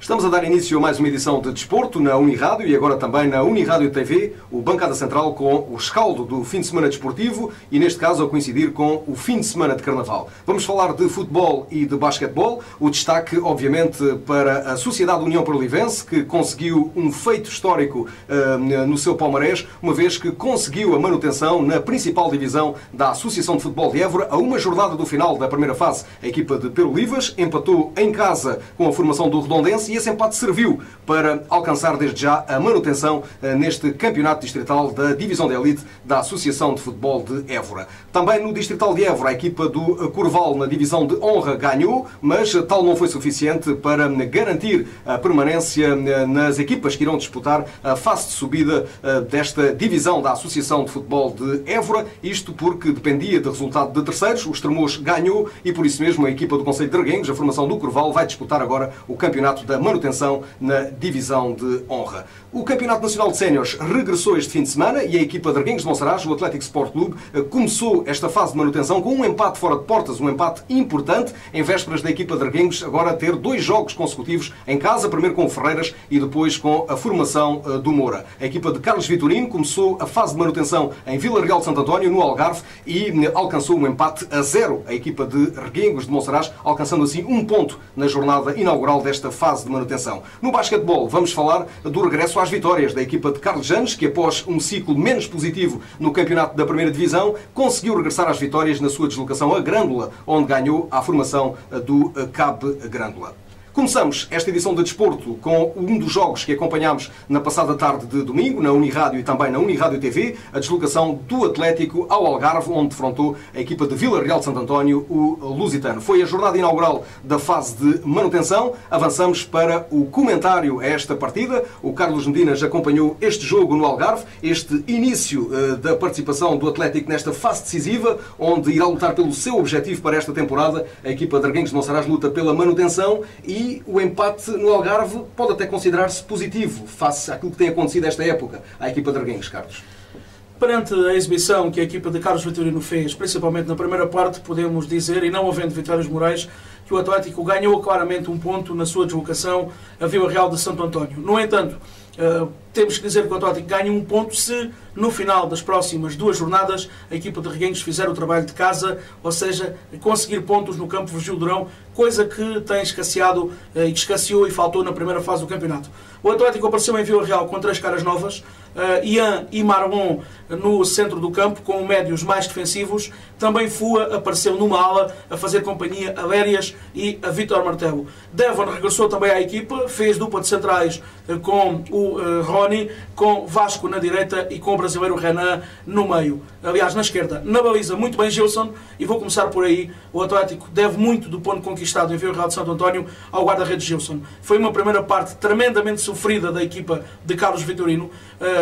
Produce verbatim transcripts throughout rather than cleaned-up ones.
Estamos a dar início a mais uma edição de Desporto na Unirádio e agora também na Unirádio T V, o Bancada Central com o rescaldo do fim de semana desportivo e neste caso a coincidir com o fim de semana de Carnaval. Vamos falar de futebol e de basquetebol, o destaque obviamente para a Sociedade União Pelourivense, que conseguiu um feito histórico uh, no seu palmarés, uma vez que conseguiu a manutenção na principal divisão da Associação de Futebol de Évora a uma jornada do final da primeira fase. A equipa de Pelourivas empatou em casa com a formação do Redondense e esse empate serviu para alcançar desde já a manutenção neste campeonato distrital da Divisão de Elite da Associação de Futebol de Évora. Também no distrital de Évora, a equipa do Corval na Divisão de Honra ganhou, mas tal não foi suficiente para garantir a permanência nas equipas que irão disputar a fase de subida desta divisão da Associação de Futebol de Évora, isto porque dependia de resultado de terceiros, o Estremoz ganhou e por isso mesmo a equipa do Concelho de Reguengos, a formação do Corval, vai disputar agora o campeonato da manutenção na Divisão de Honra. O Campeonato Nacional de Séniores regressou este fim de semana e a equipa de Reguengos de Monsaraz, o Atlético Sport Clube, começou esta fase de manutenção com um empate fora de portas, um empate importante, em vésperas da equipa de Reguengos agora ter dois jogos consecutivos em casa, primeiro com o Ferreiras e depois com a formação do Moura. A equipa de Carlos Vitorino começou a fase de manutenção em Vila Real de Santo António, no Algarve, e alcançou um empate a zero. A equipa de Reguengos de Monsaraz, alcançando assim um ponto na jornada inaugural desta fase de manutenção. No basquetebol, vamos falar do regresso às vitórias da equipa de Carlos Janes, que após um ciclo menos positivo no campeonato da primeira divisão, conseguiu regressar às vitórias na sua deslocação a Grândola, onde ganhou a formação do Cab Grândola. Começamos esta edição de Desporto com um dos jogos que acompanhámos na passada tarde de domingo, na Unirádio e também na Unirádio T V, a deslocação do Atlético ao Algarve, onde defrontou a equipa de Vila Real de Santo António, o Lusitano. Foi a jornada inaugural da fase de manutenção. Avançamos para o comentário a esta partida. O Carlos Medinas acompanhou este jogo no Algarve, este início uh, da participação do Atlético nesta fase decisiva, onde irá lutar pelo seu objetivo para esta temporada. A equipa de Reguengos de Monsaraz luta pela manutenção e E o empate no Algarve pode até considerar-se positivo face àquilo que tem acontecido esta época à equipa de Reguengos, Carlos. Perante a exibição que a equipa de Carlos Vitorino fez, principalmente na primeira parte, podemos dizer, e não havendo vitórias morais, que o Atlético ganhou claramente um ponto na sua deslocação a Vila Real de Santo António. No entanto, uh, temos que dizer que o Atlético ganha um ponto se, no final das próximas duas jornadas, a equipa de Reguengos fizer o trabalho de casa, ou seja, conseguir pontos no campo Virgílio Durão, coisa que tem escasseado uh, e que escasseou e faltou na primeira fase do campeonato. O Atlético apareceu em Vila Real com três caras novas, uh, Ian e Marlon no centro do campo, com médios mais defensivos. Também Fua apareceu numa ala a fazer companhia a Lérias e a Vítor Martelo. Devon regressou também à equipa, fez dupla de centrais uh, com o uh, Rony, com Vasco na direita e com o brasileiro Renan no meio. Aliás, na esquerda, na baliza, muito bem Gilson, e vou começar por aí. O Atlético deve muito do ponto conquistado em Vila Real de Santo António ao guarda-redes Gilson. Foi uma primeira parte tremendamente sofrida da equipa de Carlos Vitorino,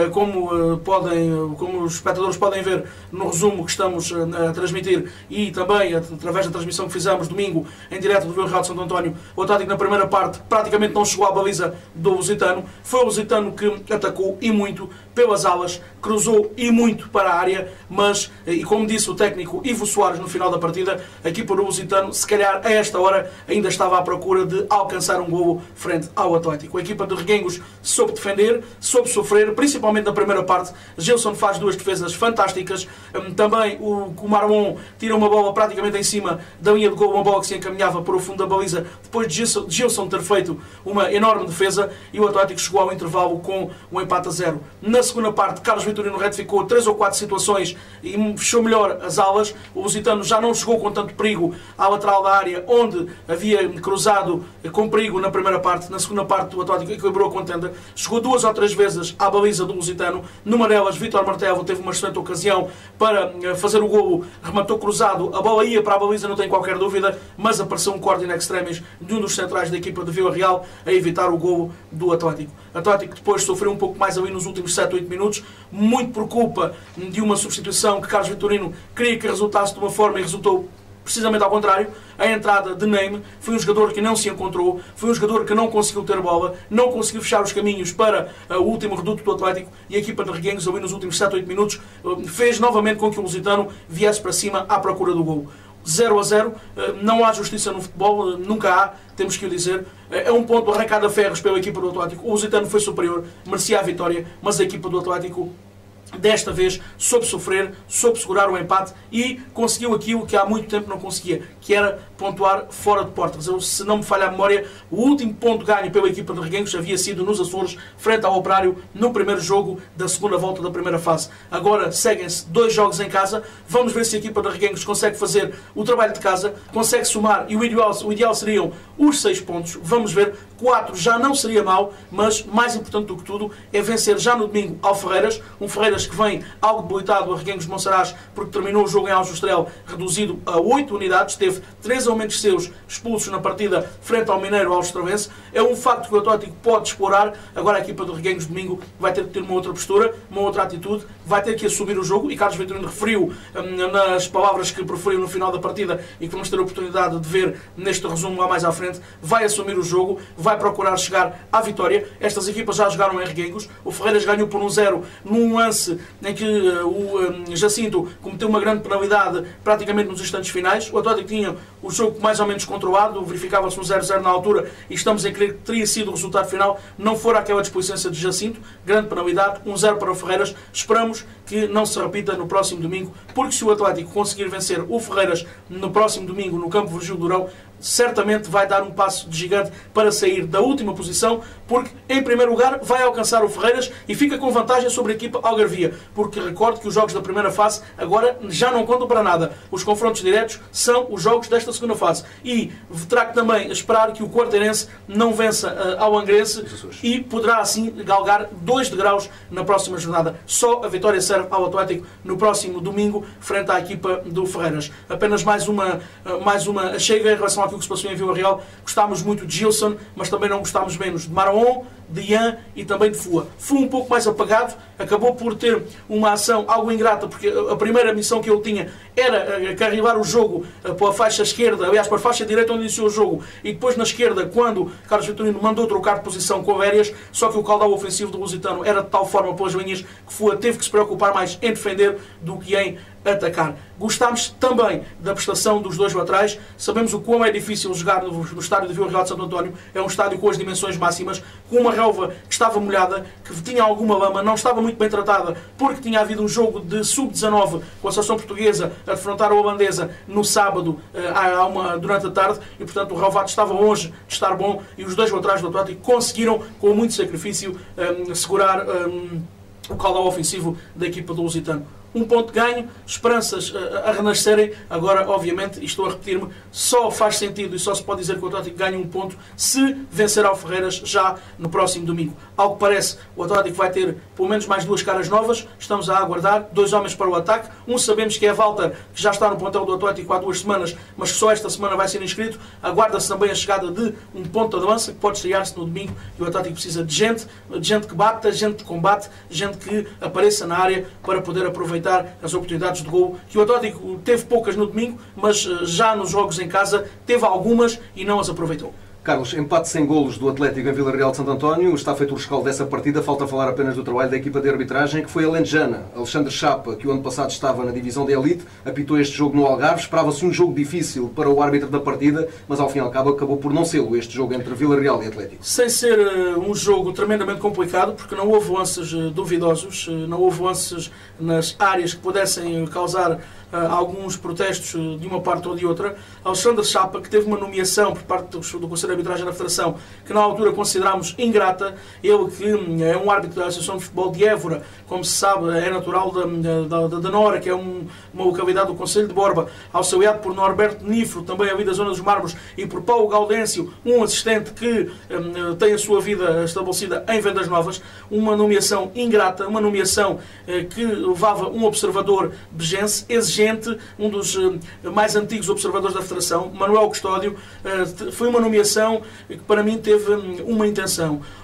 como podem, como os espectadores podem ver no resumo que estamos a transmitir e também através da transmissão que fizemos domingo em direto do Vila Real de Santo António. O Atlético na primeira parte praticamente não chegou à baliza do Lusitano. Foi o Lusitano que atacou e muito pelas alas, cruzou e muito para a área, mas, e como disse o técnico Ivo Soares no final da partida, a equipa do Lusitano, se calhar a esta hora, ainda estava à procura de alcançar um golo frente ao Atlético. A equipa de Reguengos soube defender, soube sofrer, principalmente na primeira parte. Gilson faz duas defesas fantásticas. Também o, o Marlon tira uma bola praticamente em cima da linha de golo, uma bola que se encaminhava para o fundo da baliza, depois de Gilson, Gilson ter feito uma enorme defesa, e o Atlético chegou ao intervalo com um empate a zero. Na segunda parte, Carlos Vitorino retificou três ou quatro situações e fechou melhor as alas. O Lusitano já não chegou com tanto perigo à lateral da área, onde havia cruzado com perigo na primeira parte. Na segunda parte, o Atlético equilibrou a contenda, chegou duas ou três vezes à baliza do Lusitano. Numa delas, Vítor Martelo teve uma excelente ocasião para fazer o golo, rematou cruzado, a bola ia para a baliza, não tem qualquer dúvida, mas apareceu um corte in extremis de um dos centrais da equipa de Vila Real a evitar o golo do Atlético. Atlético depois sofreu um pouco mais ali nos últimos sete, oito minutos, muito por culpa de uma substituição que Carlos Vitorino queria que resultasse de uma forma e resultou precisamente ao contrário. A entrada de Neime foi um jogador que não se encontrou, foi um jogador que não conseguiu ter bola, não conseguiu fechar os caminhos para uh, o último reduto do Atlético, e a equipa de Reguengos, ali nos últimos sete, oito minutos, uh, fez novamente com que o Lusitano viesse para cima à procura do gol. zero a zero. Não há justiça no futebol, nunca há, temos que o dizer. É um ponto arrancado a ferros pela equipa do Atlético. O Lusitano foi superior, merecia a vitória, mas a equipa do Atlético desta vez soube sofrer, soube segurar o empate e conseguiu aquilo que há muito tempo não conseguia, que era pontuar fora de portas. Eu, se não me falha a memória, o último ponto ganho pela equipa de Reguengos havia sido nos Açores, frente ao Operário, no primeiro jogo da segunda volta da primeira fase. Agora seguem-se dois jogos em casa. Vamos ver se a equipa de Reguengos consegue fazer o trabalho de casa, consegue somar, e o ideal, o ideal seriam os seis pontos. Vamos ver, quatro já não seria mau, mas mais importante do que tudo é vencer já no domingo ao Ferreiras, um Ferreiras que vem algo debilitado a Reguengos de Monsaraz, porque terminou o jogo em Aljustrel reduzido a oito unidades, teve três aumentos seus expulsos na partida frente ao Mineiro Aljustravense. É um facto que o Atlético pode explorar. Agora a equipa do Reguengos domingo vai ter que ter uma outra postura, uma outra atitude, vai ter que assumir o jogo, e Carlos Vitorino referiu hum, nas palavras que preferiu no final da partida e que vamos ter a oportunidade de ver neste resumo lá mais à frente. Vai assumir o jogo, vai procurar chegar à vitória. Estas equipas já jogaram em Reguengos. O Ferreiras ganhou por um zero num lance em que uh, o um, Jacinto cometeu uma grande penalidade praticamente nos instantes finais. O Atlético tinha o jogo mais ou menos controlado, verificava-se um zero a zero na altura e estamos a crer que teria sido o resultado final, não fora aquela displicência de Jacinto. Grande penalidade, um zero para o Ferreiras. Esperamos que não se repita no próximo domingo, porque se o Atlético conseguir vencer o Ferreiras no próximo domingo no campo Virgílio Durão, certamente vai dar um passo de gigante para sair da última posição, porque em primeiro lugar vai alcançar o Ferreiras e fica com vantagem sobre a equipa algarvia, porque recordo que os jogos da primeira fase agora já não contam para nada. Os confrontos diretos são os jogos desta segunda fase, e terá que também esperar que o Quarteirense não vença uh, ao Angrense e poderá assim galgar dois degraus na próxima jornada. Só a vitória serve ao Atlético no próximo domingo frente à equipa do Ferreiras. Apenas mais uma, uh, mais uma chega em relação a aquilo que se passou em Vila Real. Gostámos muito de Gilson, mas também não gostámos menos de Maraon, de Ian e também de Fua. Fua um pouco mais apagado, acabou por ter uma ação algo ingrata, porque a primeira missão que ele tinha era carregar o jogo para a faixa esquerda, aliás, para a faixa direita onde iniciou o jogo, e depois na esquerda, quando Carlos Vitorino mandou trocar de posição com o Vérias, só que o caudal ofensivo do Lusitano era de tal forma pelas linhas que Fua teve que se preocupar mais em defender do que em atacar. Gostámos também da prestação dos dois laterais. Sabemos o quão é difícil jogar no, no estádio de Vila Real de Santo António. É um estádio com as dimensões máximas, com uma relva que estava molhada, que tinha alguma lama, não estava muito bem tratada, porque tinha havido um jogo de sub dezanove com a seleção portuguesa a defrontar a holandesa no sábado, há uma, durante a tarde, e portanto o relvado estava longe de estar bom, e os dois laterais do Atlético conseguiram, com muito sacrifício, um, segurar um, o caudal ofensivo da equipa do Lusitano. Um ponto ganho, esperanças a, a renascerem. Agora, obviamente, e estou a repetir-me, só faz sentido e só se pode dizer que o Atlético ganha um ponto se vencer ao Ferreiras já no próximo domingo. Ao que parece, o Atlético vai ter pelo menos mais duas caras novas. Estamos a aguardar dois homens para o ataque. Um sabemos que é Walter, que já está no plantel do Atlético há duas semanas, mas que só esta semana vai ser inscrito. Aguarda-se também a chegada de um ponta de lança, que pode estrear-se no domingo, e o Atlético precisa de gente, de gente que bata, gente que combate, gente que apareça na área para poder aproveitar as oportunidades de gol, que o Atlético teve poucas no domingo, mas já nos jogos em casa teve algumas e não as aproveitou. Carlos, empate sem golos do Atlético em Vila Real de Santo António. Está feito o rescaldo dessa partida. Falta falar apenas do trabalho da equipa de arbitragem, que foi a alentejana. Alexandre Chapa, que o ano passado estava na divisão de elite, apitou este jogo no Algarve. Esperava-se um jogo difícil para o árbitro da partida, mas ao fim e ao cabo acabou por não ser este jogo entre Vila Real e Atlético. Sem ser uh, um jogo tremendamente complicado, porque não houve lances uh, duvidosos, uh, não houve lances nas áreas que pudessem causar uh, alguns protestos uh, de uma parte ou de outra. Alexandre Chapa, que teve uma nomeação por parte do, do Conselho de Arbitragem da Federação, que na altura considerámos ingrata, ele que é um árbitro da Associação de Futebol de Évora, como se sabe, é natural da, da, da, da Nora, que é um, uma localidade do Conselho de Borba, auxiliado por Norberto Nifro, também ali da Zona dos Mármores, e por Paulo Gaudêncio, um assistente que um, tem a sua vida estabelecida em Vendas Novas. Uma nomeação ingrata, uma nomeação uh, que levava um observador begense, exigente, um dos uh, mais antigos observadores da Federação, Manuel Custódio. Uh, foi uma nomeação que para mim teve uma intenção.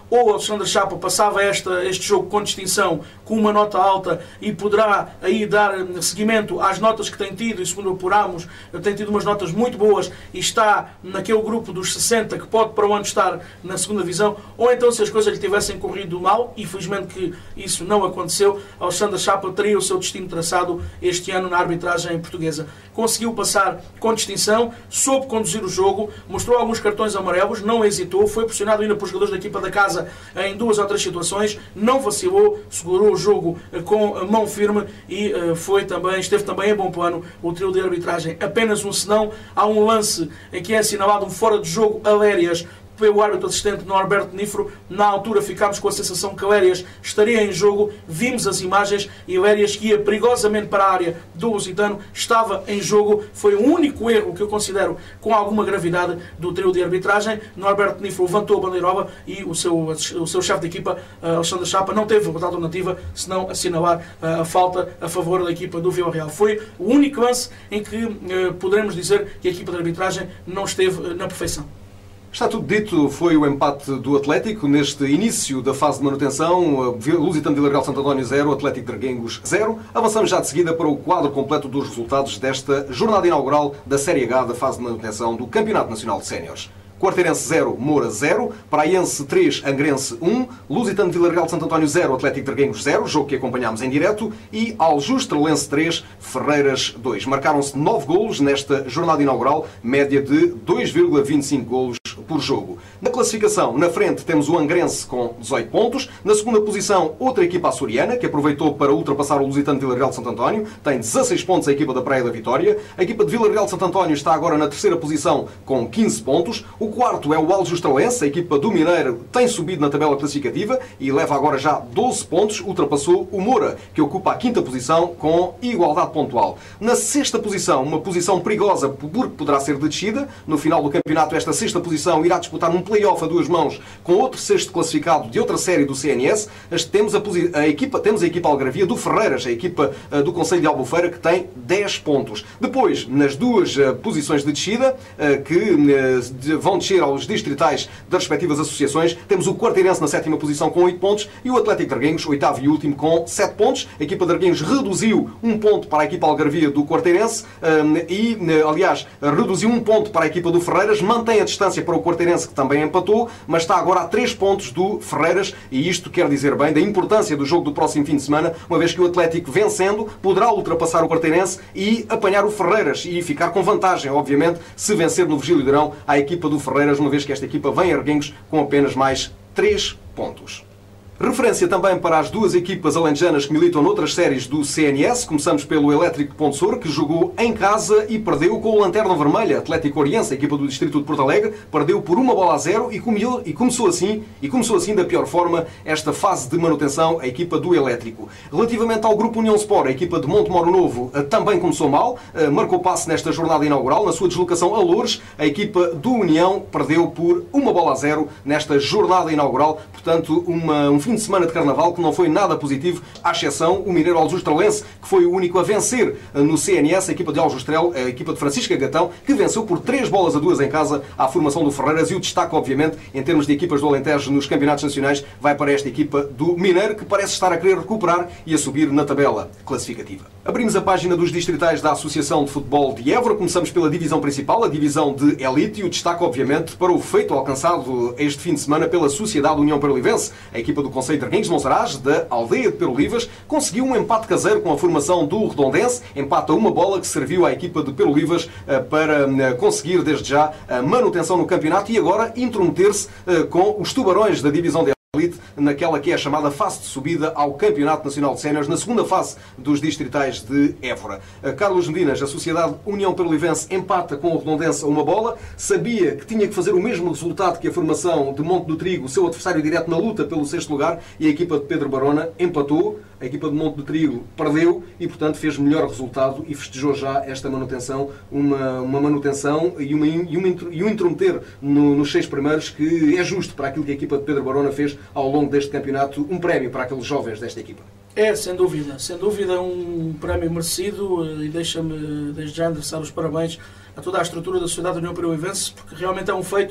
ou o Alexandre Chapa passava esta, este jogo com distinção, com uma nota alta, e poderá aí dar seguimento às notas que tem tido, e segundo apurámos, tem tido umas notas muito boas e está naquele grupo dos sessenta que pode para onde estar na segunda divisão, ou então se as coisas lhe tivessem corrido mal, e felizmente que isso não aconteceu, Alexandre Chapa teria o seu destino traçado este ano na arbitragem portuguesa. Conseguiu passar com distinção, soube conduzir o jogo, mostrou alguns cartões amarelos, não hesitou, foi pressionado ainda por jogadores da equipa da casa em duas ou três situações, não vacilou, segurou o jogo com a mão firme e foi também, esteve também em bom plano o trio de arbitragem. Apenas um senão, há um lance em que é assinalado um fora de jogo a Lérias pelo árbitro assistente Norberto Nifro. Na altura ficámos com a sensação que Lérias estaria em jogo, vimos as imagens e Lérias, que ia perigosamente para a área do Lusitano, estava em jogo. Foi o único erro que eu considero com alguma gravidade do trio de arbitragem. Norberto Nifro levantou a bandeirola e o seu, o seu chefe de equipa, Alexandre Chapa, não teve outra alternativa senão assinalar a falta a favor da equipa do Vila Real. Foi o único lance em que poderemos dizer que a equipa de arbitragem não esteve na perfeição. Está tudo dito, foi o empate do Atlético neste início da fase de manutenção. Lusitano de Vila Real Santo António zero, Atlético de Arguengos zero. Avançamos já de seguida para o quadro completo dos resultados desta jornada inaugural da Série H da fase de manutenção do Campeonato Nacional de Séniores. Quarteirense zero, Moura zero, Praiense três, Angrense um, Lusitano de Vila Real de Santo António zero, Atlético de Arguengos zero, jogo que acompanhámos em direto, e Aljustrelense três, Ferreiras dois. Marcaram-se nove golos nesta jornada inaugural, média de dois vírgula vinte e cinco golos por jogo. Na classificação, na frente temos o Angrense com dezoito pontos, na segunda posição outra equipa açoriana, que aproveitou para ultrapassar o Lusitano de Vila Real de Santo António, tem dezasseis pontos a equipa da Praia da Vitória, a equipa de Vila Real de Santo António está agora na terceira posição com quinze pontos, o quarto é o Aljustrelense, a equipa do Mineiro tem subido na tabela classificativa e leva agora já doze pontos, ultrapassou o Moura, que ocupa a quinta posição com igualdade pontual. Na sexta posição, uma posição perigosa porque poderá ser de descida, no final do campeonato esta sexta posição irá disputar um play-off a duas mãos com outro sexto classificado de outra série do C N S. Temos a, a, equipa, temos a equipa algarvia do Ferreiras, a equipa uh, do Concelho de Albufeira, que tem dez pontos. Depois, nas duas uh, posições de descida, uh, que uh, de, vão descer aos distritais das respectivas associações, temos o Quarteirense na sétima posição com oito pontos e o Atlético de Arguengos, oitavo e último, com sete pontos. A equipa de Arguengos reduziu um ponto para a equipa algarvia do Quarteirense um, e, aliás, reduziu um ponto para a equipa do Ferreiras, mantém a distância para o Quarteirense, que também empatou, mas está agora a três pontos do Ferreiras, e isto quer dizer bem da importância do jogo do próximo fim de semana, uma vez que o Atlético, vencendo, poderá ultrapassar o Quarteirense e apanhar o Ferreiras e ficar com vantagem, obviamente, se vencer no Virgílio Durão a equipa do Ferreiras, uma vez que esta equipa vem a Arguengos com apenas mais três pontos. Referência também para as duas equipas alentejanas que militam noutras séries do C N S. Começamos pelo Elétrico de Ponte Sor, que jogou em casa e perdeu com o Lanterna Vermelha. Atlético Oriense, a equipa do Distrito de Porto Alegre, perdeu por uma bola a zero e, comeu, e, começou assim, e começou assim da pior forma esta fase de manutenção, a equipa do Elétrico. Relativamente ao Grupo União Sport, a equipa de Montemoro Novo também começou mal, marcou passe nesta jornada inaugural. Na sua deslocação a Loures, a equipa do União perdeu por uma bola a zero nesta jornada inaugural. Portanto, uma, um fim de semana de Carnaval que não foi nada positivo, à exceção o Mineiro Aljustrelense, que foi o único a vencer no C N S, a equipa de Aljustrel, a equipa de Francisca Gatão, que venceu por três bolas a duas em casa à formação do Ferreiras, e o destaque, obviamente, em termos de equipas do Alentejo nos campeonatos nacionais, vai para esta equipa do Mineiro, que parece estar a querer recuperar e a subir na tabela classificativa. Abrimos a página dos distritais da Associação de Futebol de Évora. Começamos pela divisão principal, a divisão de elite, e o destaque, obviamente, para o feito alcançado este fim de semana pela Sociedade União Perolivense. A equipa do Concelho de Arguengos de Monsaraz, da aldeia de Perolivas, conseguiu um empate caseiro com a formação do Redondense, empate a uma bola que serviu à equipa de Perolivas para conseguir desde já a manutenção no campeonato e agora intrometer-se com os tubarões da divisão de elite naquela que é a chamada fase de subida ao Campeonato Nacional de Séniores, na segunda fase dos distritais de Évora. Carlos Medinas, a Sociedade União Perolivense, empata com o Redondense a uma bola, sabia que tinha que fazer o mesmo resultado que a formação de Monte do Trigo, seu adversário direto na luta pelo sexto lugar, e a equipa de Pedro Barona empatou, a equipa de Monte do Trigo perdeu e, portanto, fez melhor resultado e festejou já esta manutenção, uma, uma manutenção e, uma, e, uma, e um intrometer no, nos seis primeiros, que é justo para aquilo que a equipa de Pedro Barona fez ao longo deste campeonato, um prémio para aqueles jovens desta equipa. É, sem dúvida, sem dúvida um prémio merecido, e deixa-me desde já endereçar os parabéns a toda a estrutura da Sociedade União Perolivense, porque realmente é um feito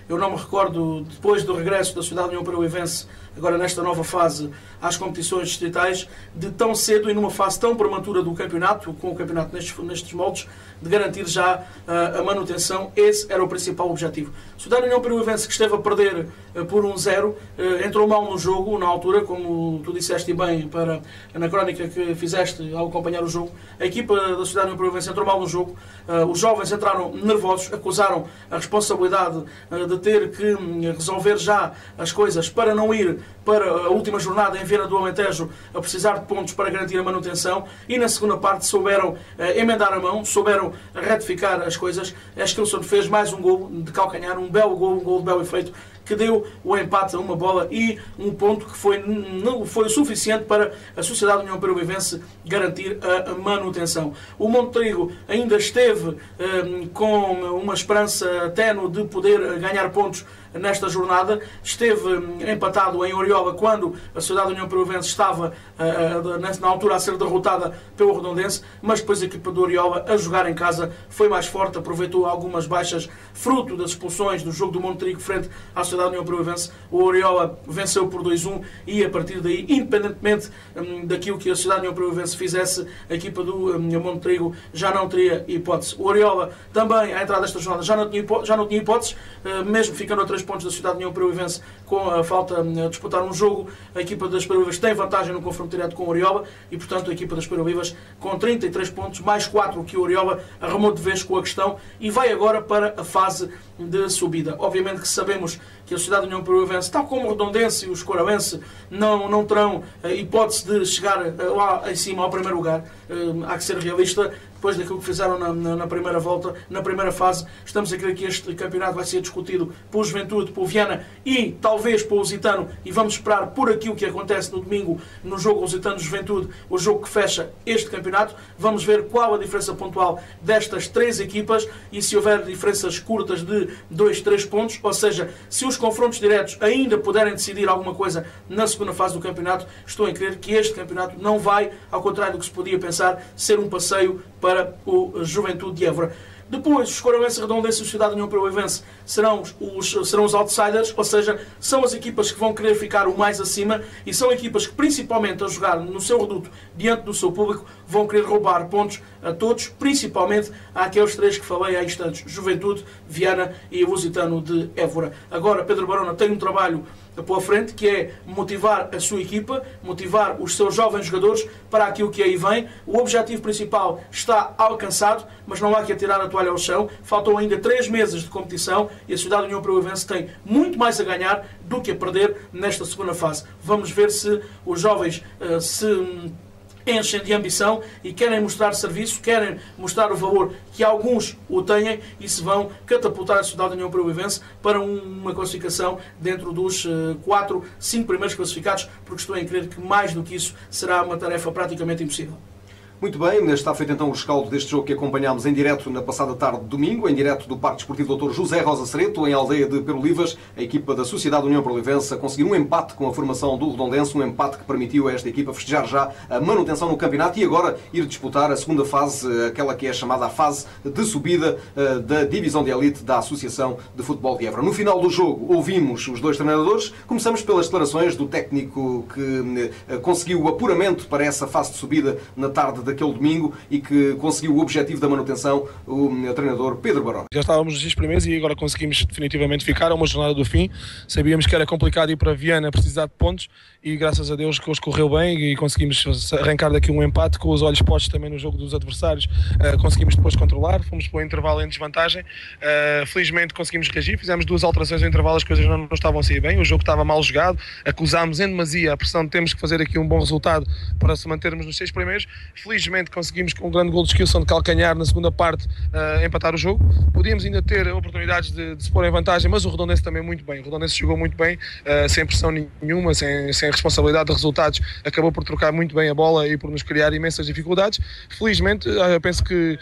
Eu não me recordo, depois do regresso da Sociedade União Peruivense, agora nesta nova fase, às competições distritais, de tão cedo e numa fase tão prematura do campeonato, com o campeonato nestes, nestes moldes, de garantir já uh, a manutenção. Esse era o principal objetivo. A Sociedade União Peruivense, que esteve a perder uh, por um zero, uh, entrou mal no jogo, na altura, como tu disseste bem para, na crónica que fizeste ao acompanhar o jogo. A equipa da Sociedade União Peruivense entrou mal no jogo. Uh, os jovens entraram nervosos, acusaram a responsabilidade uh, de ter que um, resolver já as coisas para não ir para a última jornada em Viana do Alentejo a precisar de pontos para garantir a manutenção, e na segunda parte souberam uh, emendar a mão, souberam retificar as coisas. A Skilson fez mais um gol de calcanhar, um belo gol, um gol de belo efeito, que deu o empate a uma bola e um ponto que foi, não foi o suficiente para a Sociedade União Peruivense garantir a manutenção. O Montrigo ainda esteve um, com uma esperança ténue de poder ganhar pontos nesta jornada. Esteve um, empatado em Oriola quando a Sociedade União Peruivense estava uh, na altura a ser derrotada pelo Redondense, mas depois a equipa do Oriola, a jogar em casa, foi mais forte, aproveitou algumas baixas fruto das expulsões do jogo do Montrigo frente à Sociedade União Peruivense. O Oriola venceu por dois a um e a partir daí, independentemente um, daquilo que a Sociedade União Peruivense fizesse, a equipa do um, Montrigo já não teria hipótese. O Oriola também, à entrada desta jornada, já não tinha, já não tinha hipóteses, uh, mesmo ficando a três pontos da Sociedade União Peruivense com a falta um, a disputar um jogo. A equipa das Peruivas tem vantagem no confronto direto com o Oriola e, portanto, a equipa das Peruivas com trinta e três pontos, mais quatro que o Oriola, arrumou de vez com a questão e vai agora para a fase de subida. Obviamente que sabemos que a Sociedade União Peruivense, tal como o Redondense e o Escoralense, não, não terão a hipótese de chegar lá em cima ao primeiro lugar. Uh, há que ser realista. Depois daquilo que fizeram na, na, na primeira volta, na primeira fase, estamos a crer que este campeonato vai ser discutido pelo Juventude, pelo Viana e talvez pelo Lusitano, e vamos esperar por aquilo que acontece no domingo no jogo Lusitano-Juventude, o jogo que fecha este campeonato. Vamos ver qual a diferença pontual destas três equipas e se houver diferenças curtas de dois, três pontos, ou seja, se os confrontos diretos ainda puderem decidir alguma coisa na segunda fase do campeonato, estou a crer que este campeonato não vai, ao contrário do que se podia pensar, ser um passeio para o Juventude de Évora. Depois, os Escoralense, Redondense e a Sociedade União Peruivense serão os, serão os outsiders, ou seja, são as equipas que vão querer ficar o mais acima e são equipas que, principalmente a jogar no seu reduto, diante do seu público, vão querer roubar pontos a todos, principalmente àqueles três que falei há instantes: Juventude, Viana e o Lusitano de Évora. Agora, Pedro Barona tem um trabalho pela frente, que é motivar a sua equipa, motivar os seus jovens jogadores para aquilo que aí vem. O objetivo principal está alcançado, mas não há que atirar a toalha ao chão. Faltam ainda três meses de competição e a Sociedade União Peruivense tem muito mais a ganhar do que a perder nesta segunda fase. Vamos ver se os jovens uh, se enchem de ambição e querem mostrar serviço, querem mostrar o valor que alguns o têm e se vão catapultar a Sociedade União Peruivense para uma classificação dentro dos quatro, cinco primeiros classificados, porque estou a crer que mais do que isso será uma tarefa praticamente impossível. Muito bem, está feito então o rescaldo deste jogo que acompanhámos em direto na passada tarde de domingo, em direto do Parque Desportivo doutor José Rosa Cereto, em Aldeia de Perolivas. A equipa da Sociedade União Peruivense conseguiu um empate com a formação do Redondense, um empate que permitiu a esta equipa festejar já a manutenção no campeonato e agora ir disputar a segunda fase, aquela que é chamada a fase de subida da divisão de elite da Associação de Futebol de Évora. No final do jogo ouvimos os dois treinadores. Começamos pelas declarações do técnico que conseguiu o apuramento para essa fase de subida na tarde daquele domingo e que conseguiu o objetivo da manutenção, o treinador Pedro Barona. Já estávamos nos seis primeiros e agora conseguimos definitivamente ficar a uma jornada do fim. Sabíamos que era complicado ir para Viana precisar de pontos e graças a Deus que hoje correu bem e conseguimos arrancar daqui um empate com os olhos postos também no jogo dos adversários. Uh, conseguimos depois controlar, fomos para o intervalo em desvantagem. Uh, felizmente conseguimos reagir, fizemos duas alterações no intervalo, as coisas não, não estavam a sair bem, o jogo estava mal jogado, acusámos em demasia a pressão de termos que fazer aqui um bom resultado para se mantermos nos seis primeiros. Felizmente conseguimos com um grande gol de Skilson de calcanhar na segunda parte uh, empatar o jogo. Podíamos ainda ter oportunidades de, de se pôr em vantagem, mas o Redondense também muito bem. O Redondense jogou muito bem, uh, sem pressão nenhuma, sem, sem responsabilidade de resultados, acabou por trocar muito bem a bola e por nos criar imensas dificuldades. Felizmente, uh, eu penso que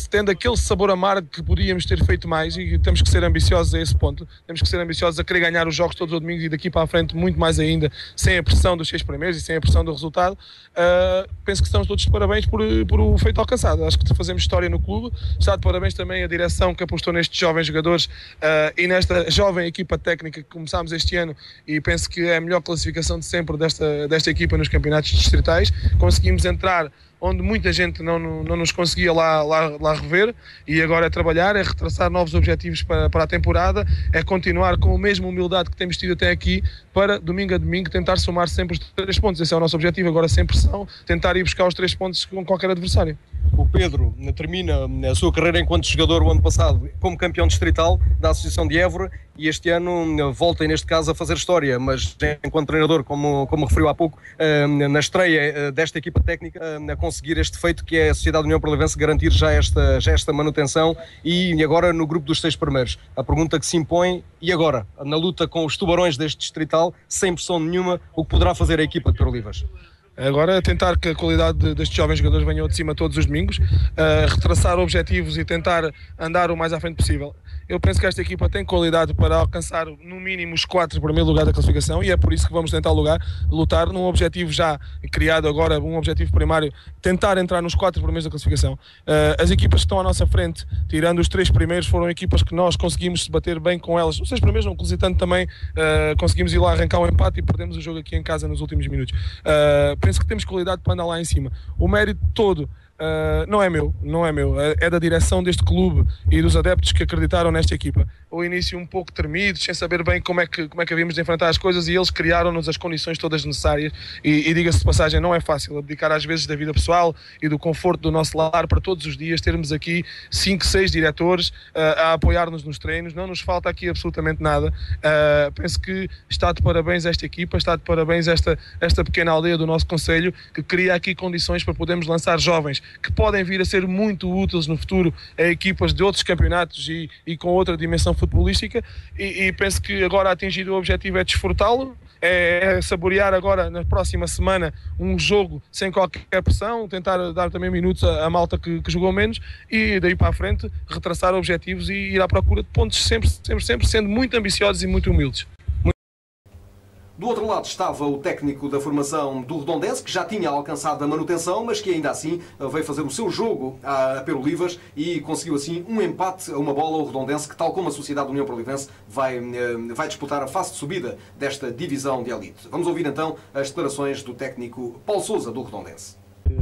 tendo aquele sabor amargo que podíamos ter feito mais, e temos que ser ambiciosos a esse ponto, temos que ser ambiciosos a querer ganhar os jogos todos os domingos e daqui para a frente muito mais ainda, sem a pressão dos seis primeiros e sem a pressão do resultado. Uh, penso que estamos todos de parabéns por, por o feito alcançado. Acho que fazemos história no clube. Está de parabéns também a direção que apostou nestes jovens jogadores uh, e nesta jovem equipa técnica que começámos este ano, e penso que é a melhor classificação de sempre desta, desta equipa nos campeonatos distritais. Conseguimos entrar onde muita gente não, não nos conseguia lá, lá, lá rever, e agora é trabalhar, é retraçar novos objetivos para, para a temporada, é continuar com a mesma humildade que temos tido até aqui, para domingo a domingo tentar somar sempre os três pontos. Esse é o nosso objetivo, agora sem pressão, tentar ir buscar os três pontos com qualquer adversário. O Pedro termina a sua carreira enquanto jogador o ano passado como campeão distrital da Associação de Évora, e este ano volta, neste caso, a fazer história, mas enquanto treinador, como, como referiu há pouco, na estreia desta equipa técnica, a conseguir este feito que é a Sociedade União Porlivense garantir já esta, já esta manutenção, e agora no grupo dos seis primeiros. A pergunta que se impõe: e agora, na luta com os tubarões deste distrital, sem pressão nenhuma, o que poderá fazer a equipa de Pedro Olivas? Agora tentar que a qualidade destes jovens jogadores venham de cima todos os domingos, uh, retraçar objetivos e tentar andar o mais à frente possível. Eu penso que esta equipa tem qualidade para alcançar no mínimo os quatro primeiro lugar da classificação, e é por isso que vamos tentar lugar, lutar num objetivo já criado agora, um objetivo primário, tentar entrar nos quatro primeiros da classificação. Uh, as equipas que estão à nossa frente, tirando os três primeiros, foram equipas que nós conseguimos se bater bem com elas. Os seis primeiros, não clusitando também, uh, conseguimos ir lá arrancar um empate e perdemos o jogo aqui em casa nos últimos minutos. Uh, penso que temos qualidade para andar lá em cima. O mérito todo Uh, não é meu, não é meu, é, é da direção deste clube e dos adeptos que acreditaram nesta equipa. O início um pouco tremido, sem saber bem como é que, como é que havíamos de enfrentar as coisas, e eles criaram-nos as condições todas necessárias, e, e diga-se de passagem, não é fácil abdicar às vezes da vida pessoal e do conforto do nosso lar para todos os dias termos aqui cinco, seis diretores uh, a apoiar-nos nos treinos. Não nos falta aqui absolutamente nada. Uh, penso que está de parabéns esta equipa, está de parabéns esta, esta pequena aldeia do nosso concelho, que cria aqui condições para podermos lançar jovens que podem vir a ser muito úteis no futuro a equipas de outros campeonatos e, e com outra dimensão futebolística, e, e penso que agora atingido o objetivo é desfrutá-lo, é, é saborear agora na próxima semana um jogo sem qualquer pressão, tentar dar também minutos à, à malta que, que jogou menos, e daí para a frente retraçar objetivos e ir à procura de pontos, sempre, sempre, sempre sendo muito ambiciosos e muito humildes. Do outro lado estava o técnico da formação do Redondense, que já tinha alcançado a manutenção, mas que ainda assim veio fazer o seu jogo a Pedro Olivas e conseguiu assim um empate a uma bola. O Redondense, que tal como a Sociedade União Porlivense, vai, vai disputar a fase de subida desta divisão de elite. Vamos ouvir então as declarações do técnico Paulo Sousa, do Redondense.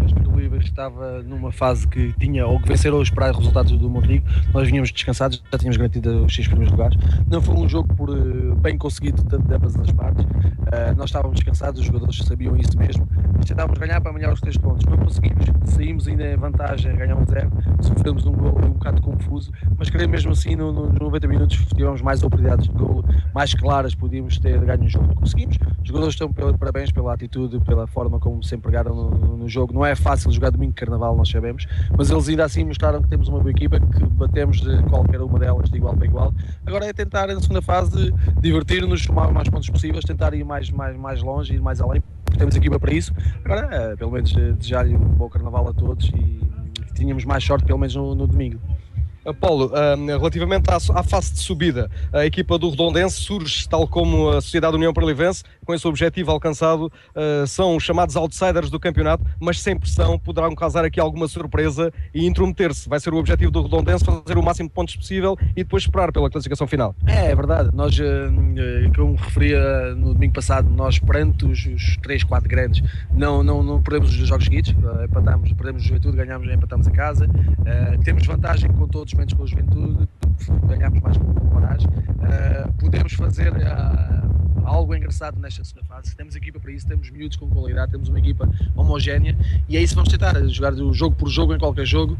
Estava numa fase que tinha ou que vencer ou esperar resultados do Montrigo. Nós vínhamos descansados, já tínhamos garantido os seis primeiros lugares. Não foi um jogo por bem conseguido de ambas as partes. Uh, nós estávamos descansados, os jogadores sabiam isso mesmo. Mas tentávamos ganhar para ganhar os três pontos. Não conseguimos, saímos ainda em vantagem, ganhamos zero. Sofremos um gol um bocado confuso, mas creio mesmo assim no, no, nos noventa minutos tivemos mais oportunidades de gol, mais claras, podíamos ter ganho o jogo. Conseguimos. Os jogadores estão pelo, parabéns pela atitude, pela forma como se empregaram no, no, no jogo. Não é fácil jogar domingo de Carnaval, nós sabemos, mas eles ainda assim mostraram que temos uma boa equipa, que batemos de qualquer uma delas de igual para igual. Agora é tentar, na segunda fase, divertir-nos, somar o mais pontos possíveis, tentar ir mais, mais, mais longe, ir mais além, porque temos equipa para isso. Agora, é, pelo menos, desejar-lhe um bom Carnaval a todos e tínhamos mais sorte, pelo menos no, no domingo. Paulo, relativamente à fase de subida, a equipa do Redondense surge, tal como a Sociedade União Porlivense, com esse objetivo alcançado, são chamados outsiders do campeonato, mas sem pressão, poderão causar aqui alguma surpresa e intrometer-se. Vai ser o objetivo do Redondense, fazer o máximo de pontos possível e depois esperar pela classificação final. É, é verdade. Nós, como referia no domingo passado, nós perante os, os três, quatro grandes, não, não, não perdemos os jogos seguidos, empatamos, perdemos o Juventude, ganhamos, empatamos a casa, uh, temos vantagem com todos menos com a Juventude, ganhamos mais com o Moraes. Uh, podemos fazer uh, algo engraçado nesta segunda fase. Temos equipa para isso, temos miúdos com qualidade, temos uma equipa homogénea e é isso que vamos tentar, jogar do jogo por jogo em qualquer jogo,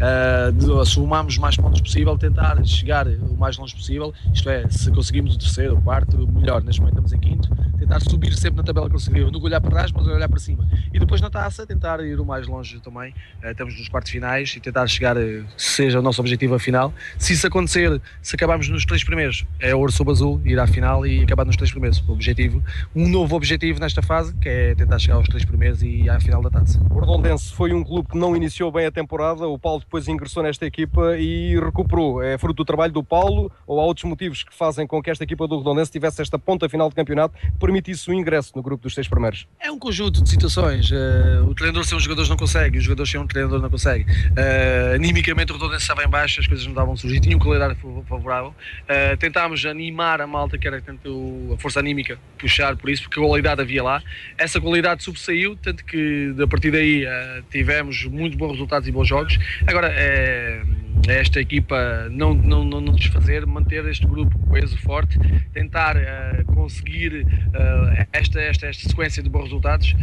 uh, somarmos mais pontos possível, tentar chegar o mais longe possível, isto é, se conseguimos o terceiro, o quarto, melhor. Neste momento estamos em quinto, tentar subir sempre na tabela classificativa, nunca olhar para trás, mas olhar para cima. E depois na taça, tentar ir o mais longe também. Uh, estamos nos quartos finais e tentar chegar, uh, seja o nosso objetivo a final. Se isso acontecer, se acabarmos nos três primeiros, é ouro sobre azul, ir à final e acabar nos três primeiros. O objetivo, um novo objetivo nesta fase, que é tentar chegar aos três primeiros e à final da taça. O Redondense foi um clube que não iniciou bem a temporada, o Paulo depois ingressou nesta equipa e recuperou. É fruto do trabalho do Paulo ou há outros motivos que fazem com que esta equipa do Redondense tivesse esta ponta final de campeonato que permitisse o ingresso no grupo dos seis primeiros? É um conjunto de situações. Uh, o treinador sem os jogadores não consegue, os jogadores sem um treinador não consegue. Uh, animicamente o Redondense estava em baixo, as coisas não davam a surgir, tinha um calendário favorável. Uh, tentámos animar a malta, que era tanto a força anímica, puxar por isso, porque a qualidade havia lá. Essa qualidade sobressaiu, tanto que a partir daí uh, tivemos muito bons resultados e bons jogos. Agora é, é esta equipa não, não, não, não desfazer, manter este grupo coeso, forte, tentar uh, conseguir uh, esta, esta, esta sequência de bons resultados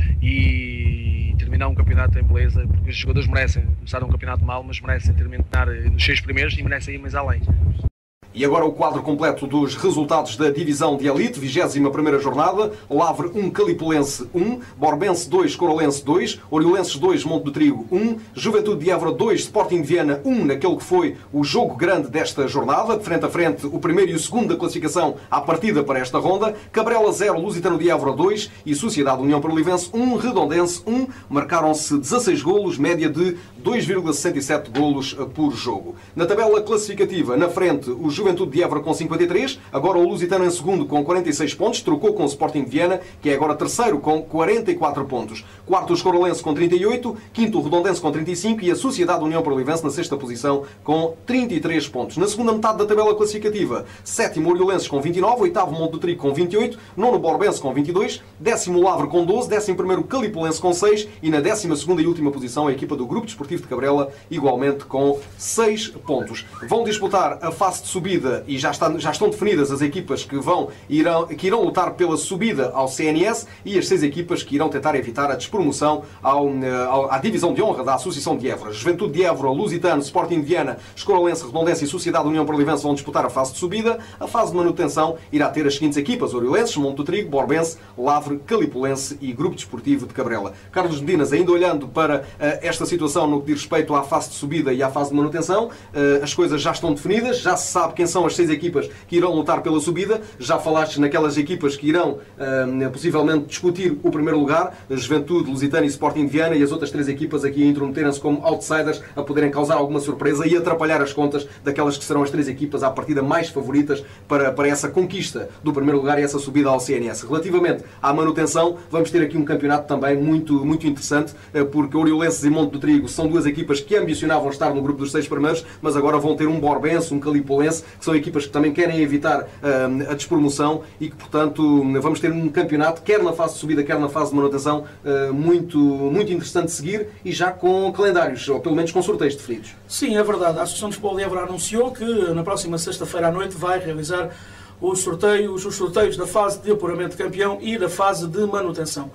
e terminar um campeonato em beleza, porque os jogadores merecem. Começaram um campeonato mal, mas merecem terminar nos seis primeiros e merecem ir mais além. E agora o quadro completo dos resultados da divisão de elite, vigésima primeira jornada. Lavre um, Calipolense um, Borbense dois, Corolense dois, Oriolenses dois, Monte do Trigo um, Juventude de Évora dois, Sporting de Viana um, naquele que foi o jogo grande desta jornada, frente a frente o primeiro e o segundo da classificação à partida para esta ronda. Cabrela zero, Lusitano de Évora dois e Sociedade União Pelolense um, Redondense um. Marcaram-se dezasseis golos, média de dois vírgula sessenta e sete golos por jogo. Na tabela classificativa, na frente, o Juventude de Évora com cinquenta e três, agora o Lusitano em segundo com quarenta e seis pontos, trocou com o Sporting de Viana, que é agora terceiro com quarenta e quatro pontos. Quarto o Escorolense com trinta e oito, quinto o Redondense com trinta e cinco e a Sociedade União Pelolense na sexta posição com trinta e três pontos. Na segunda metade da tabela classificativa, sétimo Oriolenses com vinte e nove, oitavo Monte do Trigo com vinte e oito, nono Borbense com vinte e dois, décimo Lavre com doze, décimo primeiro Calipolense com seis e na décima segunda e última posição a equipa do Grupo Desportivo de Cabrela, igualmente com seis pontos. Vão disputar a fase de subida e já, está, já estão definidas as equipas que, vão, irão, que irão lutar pela subida ao C N S e as seis equipas que irão tentar evitar a despromoção ao, ao, à divisão de honra da Associação de Évora. Juventude de Évora, Lusitano, Sporting de Viana, Escorolense, Redondense e Sociedade União Pelolense vão disputar a fase de subida. A fase de manutenção irá ter as seguintes equipas: Oriolenses, Monte do Trigo, Borbense, Lavre, Calipolense e Grupo Desportivo de Cabrela. Carlos Medinas, ainda olhando para uh, esta situação no que diz respeito à fase de subida e à fase de manutenção, uh, as coisas já estão definidas, já se sabe quem são as seis equipas que irão lutar pela subida. Já falaste naquelas equipas que irão uh, possivelmente discutir o primeiro lugar, Juventude, Lusitano e Sporting de Viana, e as outras três equipas aqui a intrometerem-se como outsiders, a poderem causar alguma surpresa e atrapalhar as contas daquelas que serão as três equipas à partida mais favoritas para, para essa conquista do primeiro lugar e essa subida ao C N S. Relativamente à manutenção, vamos ter aqui um campeonato também muito, muito interessante, porque Oriolenses e Monte do Trigo são duas equipas que ambicionavam estar no grupo dos seis primeiros, mas agora vão ter um Borbense, um Calipolense, que são equipas que também querem evitar uh, a despromoção e que, portanto, vamos ter um campeonato, quer na fase de subida, quer na fase de manutenção, uh, muito, muito interessante de seguir e já com calendários, ou pelo menos com sorteios definidos. Sim, é verdade. A Associação de Futebol de Évora anunciou que na próxima sexta-feira à noite vai realizar os sorteios, os sorteios da fase de apuramento de campeão e da fase de manutenção.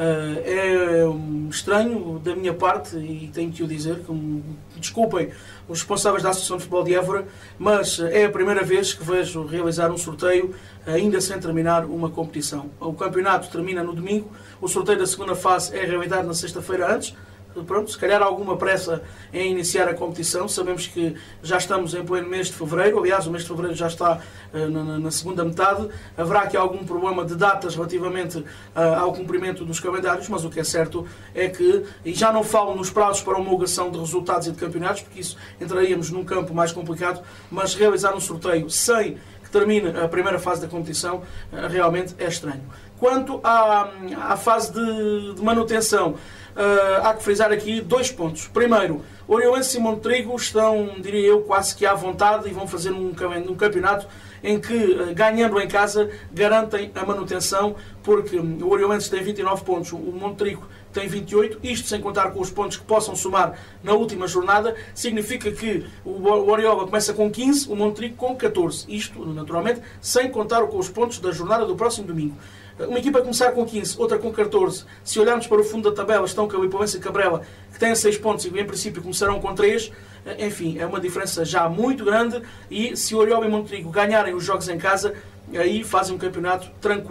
É estranho da minha parte, e tenho que o dizer, que me desculpem os responsáveis da Associação de Futebol de Évora, mas é a primeira vez que vejo realizar um sorteio ainda sem terminar uma competição. O campeonato termina no domingo, o sorteio da segunda fase é realizado na sexta-feira antes. Pronto, se calhar há alguma pressa em iniciar a competição. Sabemos que já estamos em pleno mês de fevereiro, aliás, o mês de fevereiro já está uh, na, na segunda metade. Haverá aqui algum problema de datas relativamente uh, ao cumprimento dos calendários, mas o que é certo é que, e já não falo nos prazos para homologação de resultados e de campeonatos, porque isso entraríamos num campo mais complicado, mas realizar um sorteio sem que termine a primeira fase da competição uh, realmente é estranho. Quanto à, à fase de, de manutenção, Uh, há que frisar aqui dois pontos. Primeiro, Oriolenses e Monte Trigo estão, diria eu, quase que à vontade e vão fazer um, um campeonato em que, uh, ganhando em casa, garantem a manutenção, porque o Oriolenses tem vinte e nove pontos, o Monte Trigo tem vinte e oito, isto sem contar com os pontos que possam somar na última jornada, significa que o Oriola começa com quinze, o Monte Trigo com catorze, isto, naturalmente, sem contar com os pontos da jornada do próximo domingo. Uma equipa a começar com quinze, outra com catorze. Se olharmos para o fundo da tabela, estão Calipolense e Cabrela, que têm seis pontos e em princípio começarão com três. Enfim, é uma diferença já muito grande e se o Oriola e Monte Trigo ganharem os jogos em casa, aí fazem um campeonato tranquilo.